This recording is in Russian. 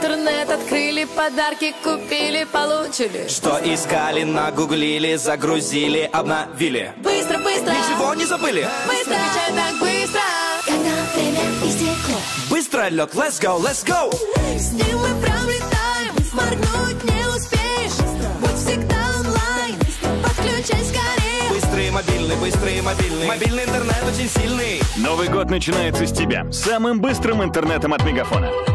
интернет открыли, подарки купили, получили. Что искали, нагуглили, загрузили, обновили. Быстро, быстро, Ничего не забыли. быстро, отвечай так быстро. Когда время истекло, Быстро лег, let's go, let's go. с ним мы прям летаем, моргнуть не успеешь. Будь всегда онлайн, подключай скорее. Быстрый мобильный. Мобильный интернет очень сильный. Новый год начинается с тебя. Самым быстрым интернетом от Мегафона.